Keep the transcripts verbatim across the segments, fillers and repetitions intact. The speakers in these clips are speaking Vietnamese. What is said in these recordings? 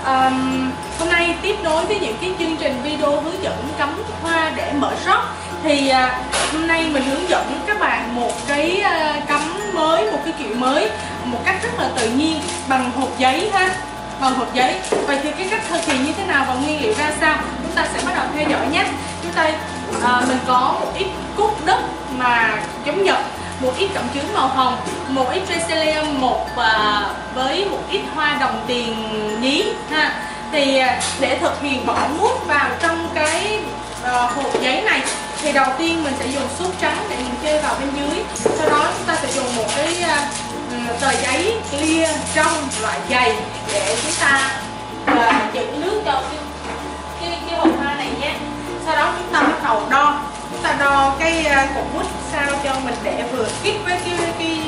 um, hôm nay tiếp nối với những cái chương trình video hướng dẫn cắm hoa để mở shop. Thì uh, hôm nay mình hướng dẫn các bạn một cái uh, cắm mới, một cái kiểu mới, một cách rất là tự nhiên bằng hộp giấy ha, bằng hộp giấy. Vậy thì cái cách thực hiện như thế nào và nguyên liệu ra sao, chúng ta sẽ bắt đầu theo dõi nhé. Chúng ta uh, mình có một ít cúc đất mà giống Nhật, một ít cẩm chướng màu hồng, một ít Tresselium, một và với một ít hoa đồng tiền nhí ha. Thì để thực hiện bỏ mút vào trong cái uh, hộp giấy này thì đầu tiên mình sẽ dùng xốp trắng để mình kê vào bên dưới. Sau đó chúng ta sẽ dùng một cái uh, tờ giấy clear trong loại dày để chúng ta uh, giữ nước cho cái, cái, cái hộp hoa này nhé. Sau đó chúng ta bắt đầu đo, chúng ta đo cái uh, cục mút sao cho mình để vừa kít với cái cái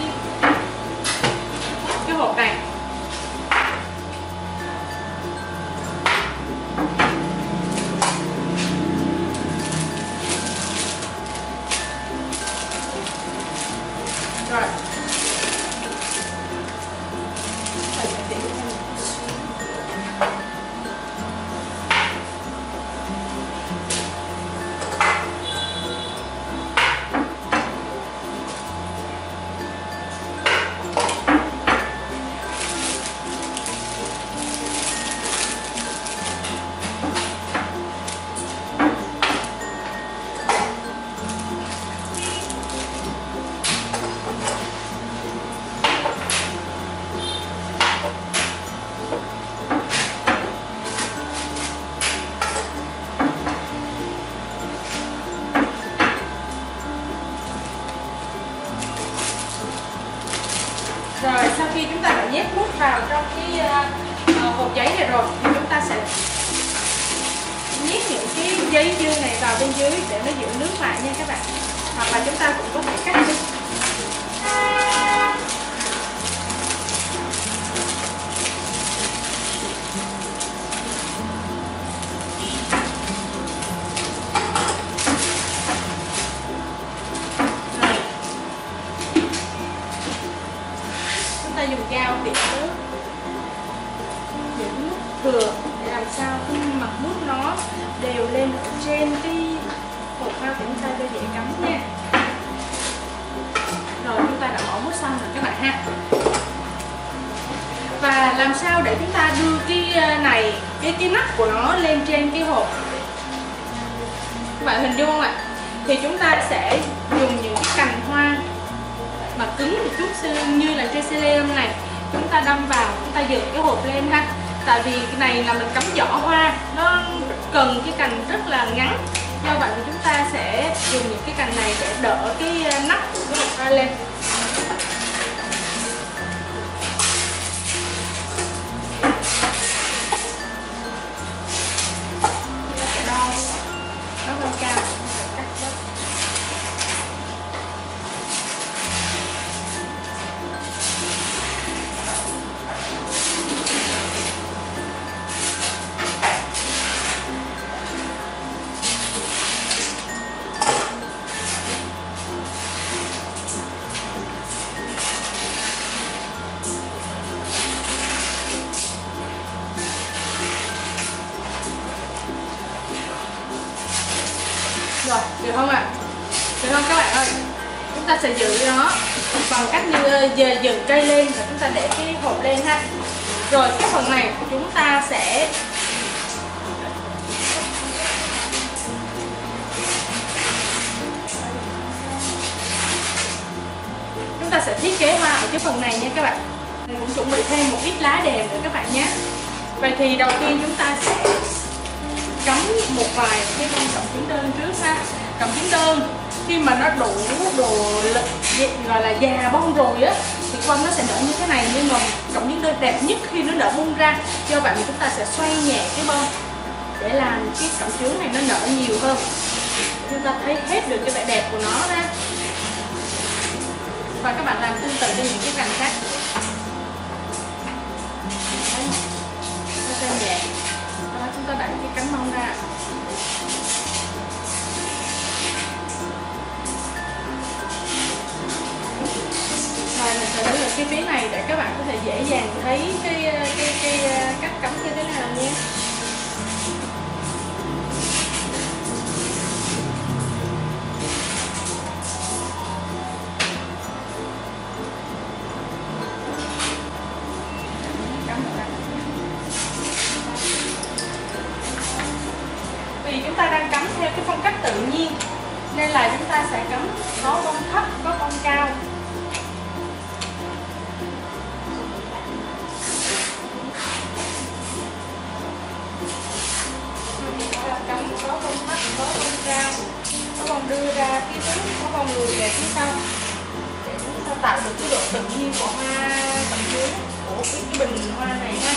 cái hộp này. Rồi. Rồi sau khi chúng ta đã nhét mút vào trong cái uh, hộp giấy này rồi thì chúng ta sẽ nhét những cái giấy dư này vào bên dưới để nó giữ nước lại nha các bạn. Hoặc là chúng ta cũng có thể cắt đi. Dùng dao tỉa nước, những nước thừa để làm sao cái mặt mút nó đều lên ở trên cái hộp hoa của chúng ta cho dễ cắm nha. Rồi chúng ta đã bỏ mút xong rồi các bạn ha. Và làm sao để chúng ta đưa cái này, cái cái nắp của nó lên trên cái hộp, các bạn hình dung không ạ? Thì chúng ta sẽ dùng những cái cành hoa mà cứng một chút như là Tresselium này, chúng ta đâm vào, chúng ta dựng cái hộp lên ha. Tại vì cái này là mình cắm giỏ hoa, nó cần cái cành rất là ngắn, do vậy thì chúng ta sẽ dùng những cái cành này để đỡ cái nắp của cái hộp hoa lên. Rồi, được không ạ? Được không các bạn ơi? Chúng ta sẽ giữ nó bằng cách như giờ dựng cây lên và chúng ta để cái hộp lên ha. Rồi cái phần này chúng ta sẽ chúng ta sẽ thiết kế hoa ở cái phần này nha các bạn. Mình cũng chuẩn bị thêm một ít lá đèn nữa các bạn nhé. Vậy thì đầu tiên chúng ta sẽ cắm một vài cái con cẩm chướng đơn trước ha. Cẩm chướng đơn khi mà nó đủ đồ lực gọi là già bông rồi á thì con nó sẽ nở như thế này, nhưng mà cẩm chướng đơn đẹp nhất khi nó nở bung ra. Do vậy thì chúng ta sẽ xoay nhẹ cái bông để làm cái cẩm chướng này nó nở nhiều hơn, chúng ta thấy hết được cái vẻ đẹp của nó ra. Và các bạn làm tương tự với những cái cành khác. Nó xoay nhẹ. Đó, chúng ta đẩy cái cánh bông ra. Rồi mình sẽ lấy được cái phía này để các bạn có thể dễ dàng thấy cái cái cái cách cắm như thế nào nha. Vì chúng ta đang cắm theo cái phong cách tự nhiên nên là chúng ta sẽ cắm có bông thấp, có bông cao. Cắm có bông thấp, có bông cao, có bông đưa ra phía trước, có bông lùi về phía sau để chúng ta tạo được cái độ tự nhiên của hoa cẩm chướng, của cái, cái bình hoa này ha.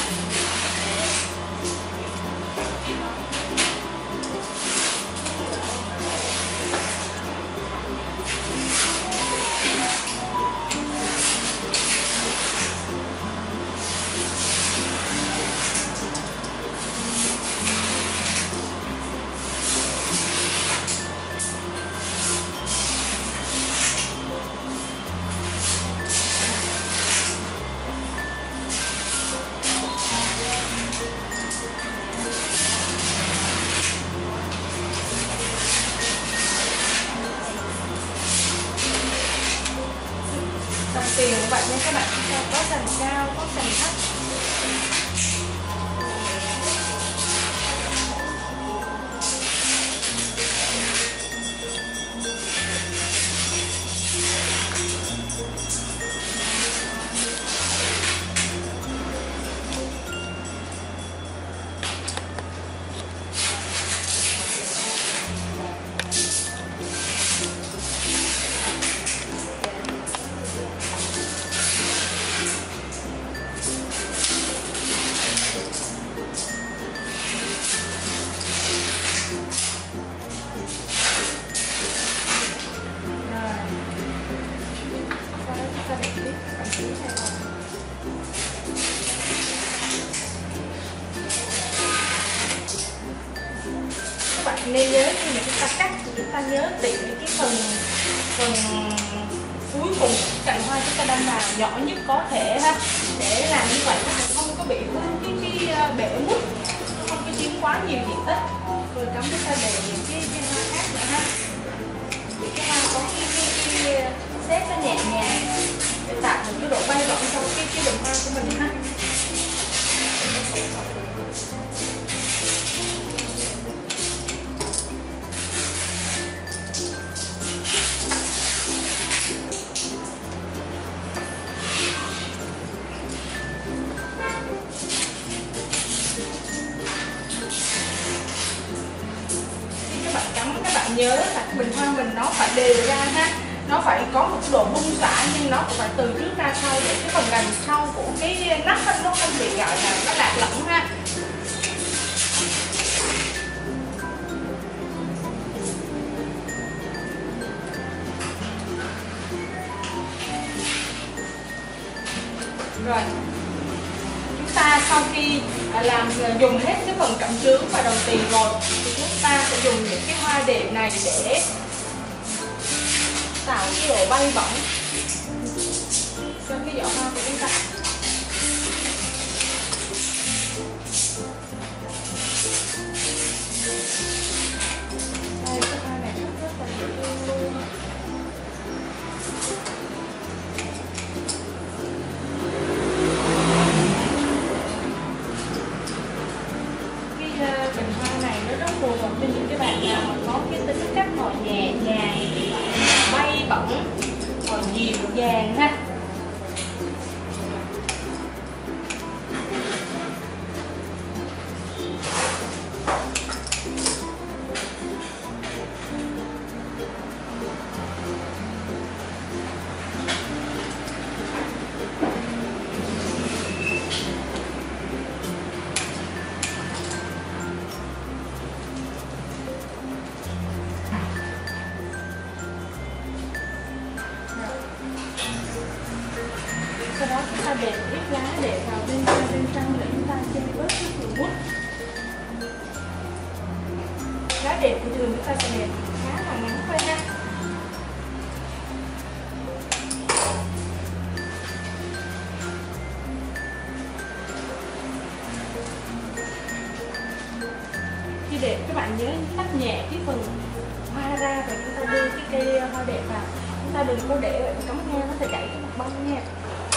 Đồng tiền của bạn nha các bạn, có sành cao, có sành thấp. Các bạn nên nhớ khi mà chúng ta cắt thì chúng ta nhớ tỉ cái phần phần cuối cùng cành hoa chúng ta đang vào nhỏ nhất có thể ha, để làm như vậy nó không có bị cái cái bể mút, không có chiếm quá nhiều diện tích. Rồi cắm chúng ta để những cái viên hoa khác nữa ha, để cái hoa có cái cái, cái xếp nó nhẹ nhàng để tạo được cái độ bay bổng trong cái cái bình hoa của mình ha. Các bạn nhớ là cái bình hoa mình nó phải đều ra ha, nó phải có một cái độ bung xả nhưng nó cũng phải từ trước ra sau để cái phần gành sau của cái nắp nó không bị gọi là nó lạc lỏng ha. Rồi chúng ta sau khi làm dùng hết cái phần cẩm chướng và đồng tiền rồi thì chúng ta sẽ dùng những cái hoa đẹp này để tạo cái độ bay bổng cho cái giỏ hoa của chúng ta. Đây, cái hoa này rất rất là dễ thương luôn. Bình hoa này nó rất phù hợp cho những cái bạn nào mà có cái tính cách họ nhẹ nhàng, bay bổng, họ dịu dàng ha. Sau đó chúng ta để ít lá để vào bên trong bên trong để chúng ta che bớt cái phần mút. Lá đẹp thì thường chúng ta sẽ để khá là ngắn thôi ha. đẹp, các bạn nhớ tách nhẹ cái phần hoa ra và chúng ta đưa cái cây hoa đẹp vào. Chúng ta đừng có để ở cắm nghe, nó sẽ gãy cái mặt bông nha.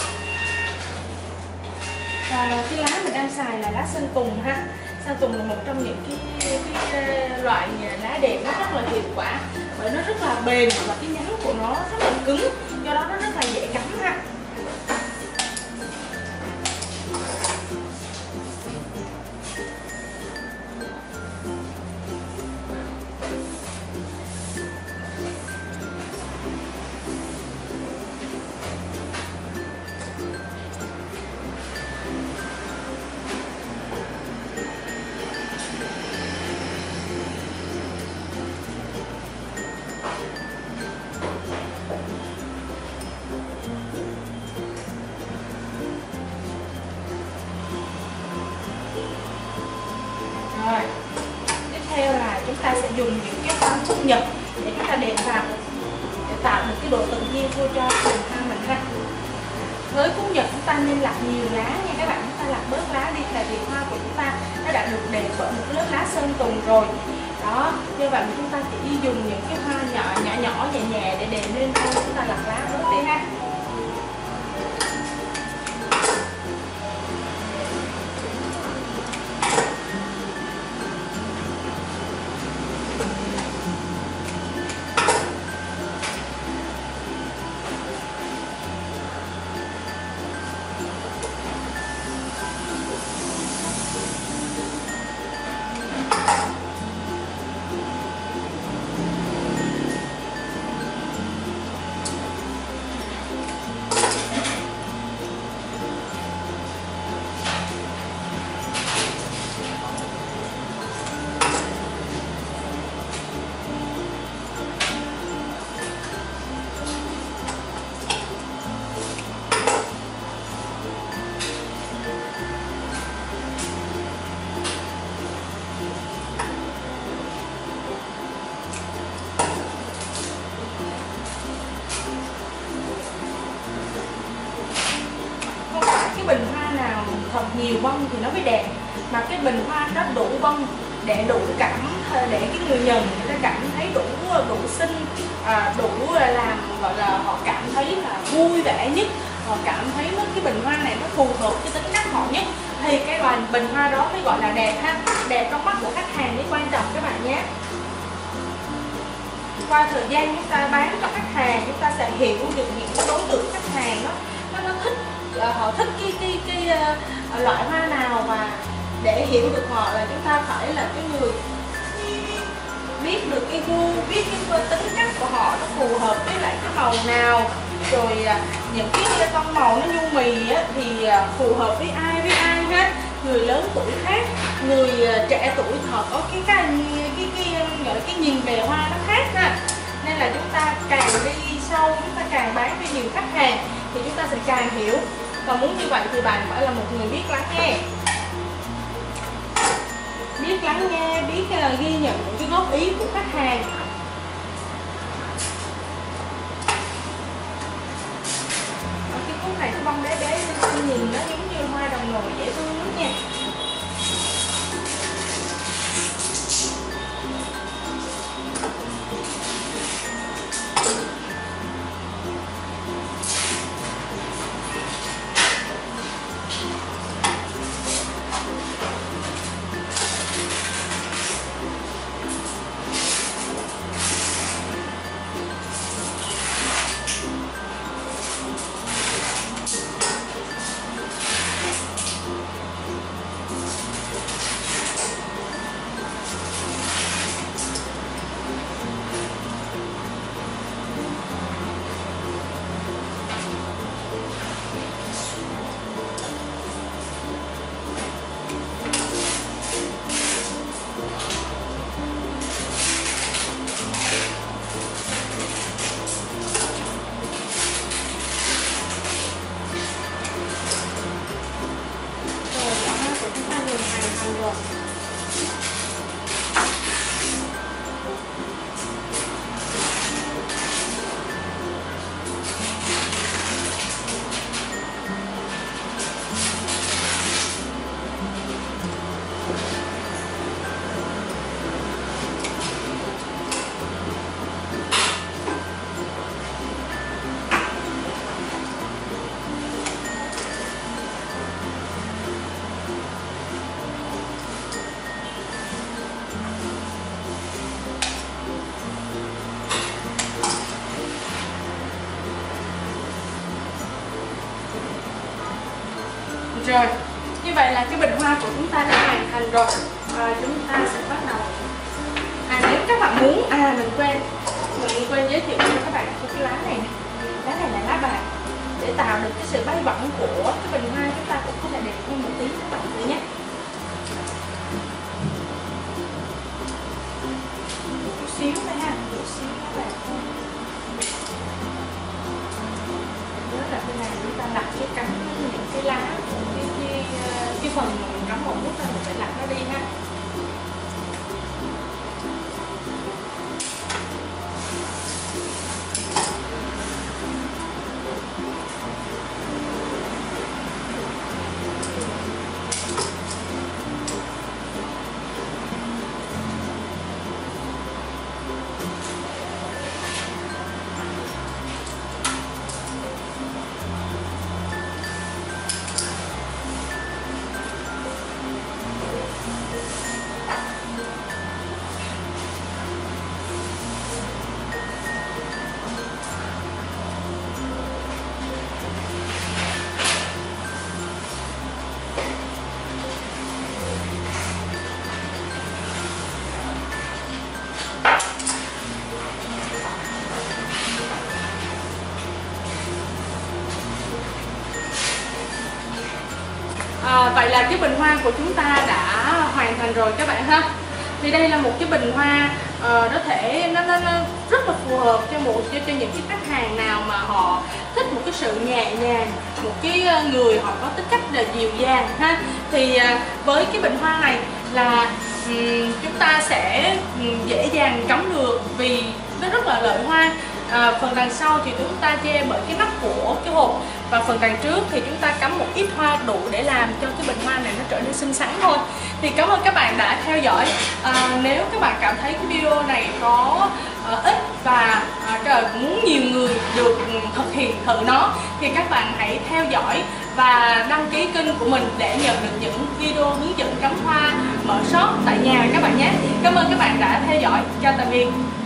Và cái lá mình đang xài là lá sơn tùng ha. Sơn tùng là một trong những cái, cái loại lá đẹp, nó rất là hiệu quả bởi nó rất là bền và cái nhánh của nó rất là cứng, do đó nó rất là dễ cắm ha. Rồi, tiếp theo là chúng ta sẽ dùng những cái hoa cúc nhật để chúng ta đệm vào để tạo được cái độ tự nhiên vô cho vườn hoa mình ha. Với cúc nhật chúng ta nên lặt nhiều lá nha các bạn, chúng ta lặt bớt lá đi, tại vì hoa của chúng ta nó đã được đệm bởi một lớp lá sơn tùng rồi. Đó, như vậy chúng ta chỉ dùng những cái hoa nhỏ nhỏ nhỏ nhẹ nhẹ để đệm lên thôi, chúng ta lặt lá bớt đi ha. Bình hoa nào thật nhiều bông thì nó mới đẹp, mà cái bình hoa nó đủ bông để đủ cảm, để cái người nhận người ta cảm thấy đủ đủ xinh, à, đủ làm gọi là họ cảm thấy là vui vẻ nhất, họ cảm thấy cái bình hoa này nó phù hợp với tính cách họ nhất, thì cái loại bình hoa đó mới gọi là đẹp ha. Đẹp trong mắt của khách hàng mới quan trọng các bạn nhé. Qua thời gian chúng ta bán cho khách hàng, chúng ta sẽ hiểu được những cái đối tượng khách hàng đó nó, nó thích, họ thích cái cái cái uh, loại hoa nào, và để hiểu được họ là chúng ta phải là cái người biết được cái gu, biết cái tính cách của họ nó phù hợp với lại cái màu nào, rồi uh, những cái tông màu nó nhu mì á, thì uh, phù hợp với ai với ai hết. Người lớn tuổi khác, người uh, trẻ tuổi họ có cái cái cái cái gọi là cái nhìn về hoa nó khác ha. Nên là chúng ta càng đi sâu, chúng ta càng bán cho nhiều khách hàng thì chúng ta sẽ càng hiểu. Và muốn như vậy thì bạn phải là một người biết lắng nghe, biết lắng nghe, biết uh, ghi nhận những cái góp ý của khách hàng. Ở cái cúc này cái bông bé bé nhìn nó giống như hoa đồng nồi dễ thương lắm nha. Rồi, như vậy là cái bình hoa của chúng ta đã hoàn thành rồi. À, chúng ta sẽ bắt đầu. À, nếu các bạn muốn, à mình quên, mình quên giới thiệu cho các bạn cái lá này nè. Lá này là lá bạc, để tạo được cái sự bay bổng của cái bình hoa chúng ta cũng có thể đẹp hơn một tí các bạn thử nhé. Chút xíu thôi ha, chút xíu lá bạc thôi. Nhớ là cái này chúng ta đặt cái cắm những cái lá, cái, cái, cái phần mà mình cắm một bút ra mình phải lặt nó đi ha. À, vậy là cái bình hoa của chúng ta đã hoàn thành rồi các bạn ha. Thì đây là một cái bình hoa uh, nó thể nó, nó, nó rất là phù hợp cho một cho, cho những cái khách hàng nào mà họ thích một cái sự nhẹ nhàng, một cái người họ có tính cách là dịu dàng ha. Thì uh, với cái bình hoa này là um, chúng ta sẽ um, dễ dàng cắm được vì nó rất là lợi hoa. À, phần đằng sau thì chúng ta che bởi cái nắp của cái hộp, và phần đằng trước thì chúng ta cắm một ít hoa đủ để làm cho cái bình hoa này nó trở nên xinh xắn thôi. Thì cảm ơn các bạn đã theo dõi. À, nếu các bạn cảm thấy cái video này có uh, ích và uh, muốn nhiều người được thực hiện thử nó thì các bạn hãy theo dõi và đăng ký kênh của mình để nhận được những video hướng dẫn cắm hoa mở shop tại nhà các bạn nhé. Cảm ơn các bạn đã theo dõi. Chào tạm biệt.